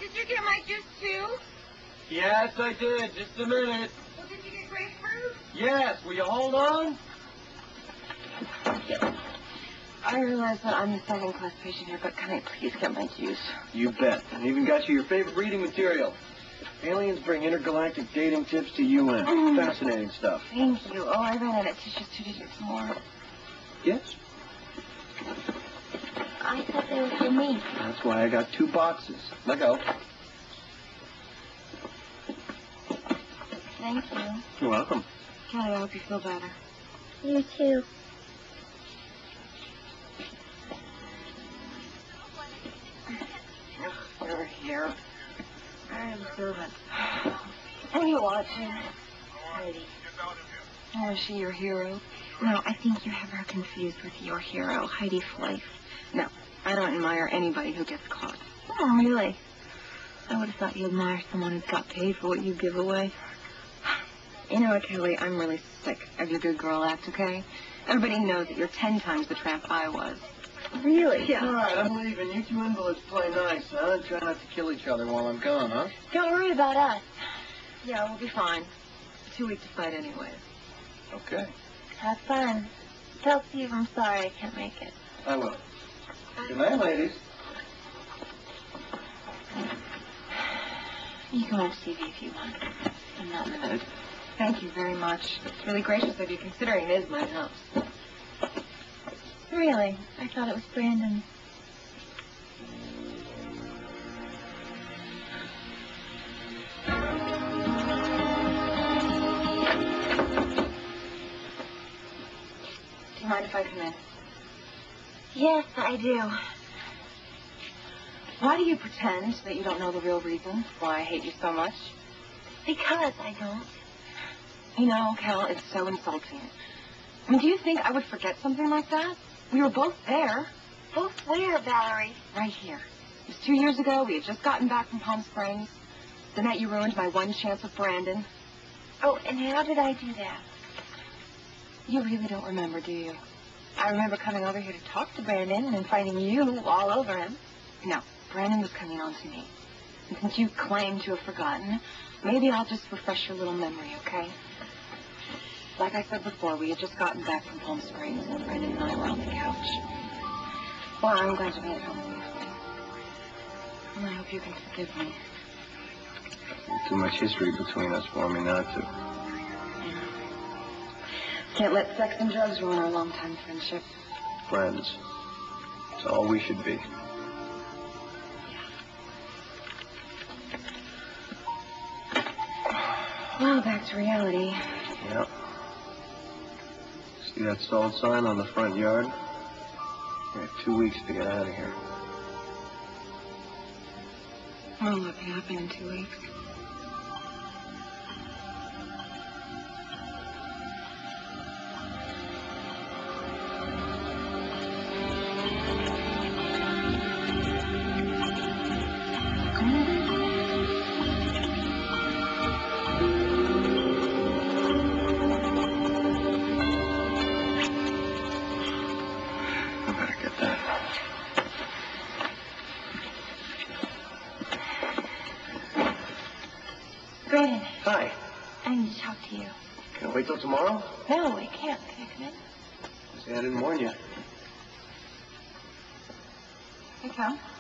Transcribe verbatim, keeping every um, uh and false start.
did you get my juice too? Yes, I did. Just a minute. Well, did you get grapefruit? Yes. Will you hold on? I realize that I'm the second-class patient here, but can I please get my juice? You bet. And even got you your favorite reading material. Aliens bring intergalactic dating tips to U N. Mm. Fascinating stuff. Thank you. Oh, I ran out of tissues two digits more. Yes? I thought they were for me. That's why I got two boxes. Let go. Thank you. You're welcome. Kelly, I hope you feel better. You too. You're here. I'm a servant. What are you watching? Heidi. Oh, is she your hero? No, I think you have her confused with your hero, Heidi Fleiss. No, I don't admire anybody who gets caught. Oh, really? I would have thought you admire someone who's got paid for what you give away. You know what, Kelly? I'm really sick of your good girl act, okay? Everybody knows that you're ten times the tramp I was. Really? Yeah. All right, I'm leaving. You two invalids play nice, huh? And try not to kill each other while I'm gone, huh? Don't worry about us. Yeah, we'll be fine. Too weak to fight anyways. Okay. Have fun. Tell Steve I'm sorry I can't make it. I will. Good night, ladies. You can watch T V if you want. I'm not in the mood. Thank you very much. It's really gracious of you, considering it is my house. Really? I thought it was Brandon. Do you mind if I come in? Yes, I do. Why do you pretend that you don't know the real reason why I hate you so much? Because I don't. You know, Cal, it's so insulting. I mean, do you think I would forget something like that? We were both there. Both where, Valerie? Right here. It was two years ago. We had just gotten back from Palm Springs. The night you ruined my one chance with Brandon. Oh, and how did I do that? You really don't remember, do you? I remember coming over here to talk to Brandon and finding you all over him. No, Brandon was coming on to me. And since you claim to have forgotten, maybe I'll just refresh your little memory, okay? Like I said before, we had just gotten back from Palm Springs, and Brandon and I were on the couch. Well, I'm glad you made it home safely. And I hope you can forgive me. There's too much history between us for me not to. Can't let sex and drugs ruin our long-time friendship. Friends. It's all we should be. Well, back to reality. Yep. See that stalled sign on the front yard? We have two weeks to get out of here. Well, what can happen in two weeks? I better get that. Brandon, Hi. I need to talk to you. Can I wait till tomorrow? No, I can't. Can I come in? See, I didn't warn you. Hey, Cal.